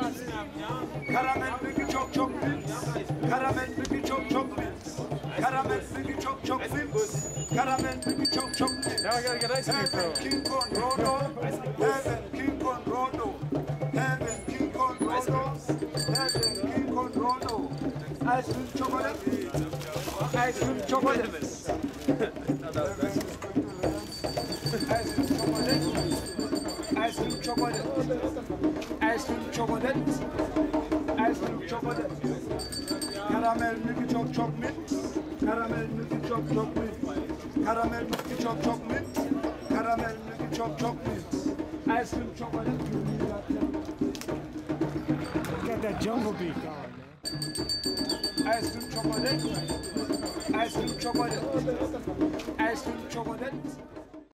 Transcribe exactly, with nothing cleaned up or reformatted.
Caramel milky chop chop mints. Caramel milky chop chop mints. Caramel milky chop chop mints. Caramel milky chop chop mints. Now I gotta get ice cream, bro. King Kong Rodo. Heaven King Kong Rodo. Heaven King Kong Rodo. Heaven King Kong Rodo. Ice cream chocolate. Ice cream chocolate. Ice cream chocolate. Ice cream chocolate. Ice cream chocolate. Ice cream chocolate. Caramel milky chop chop mint. Caramel milky chop chop mint. Caramel milky chop chop mint. Caramel milky chop chop mint. Ice cream chocolate. Got that jungle beat going, man. Ice cream chocolate. Ice cream chocolate. Ice cream chocolate.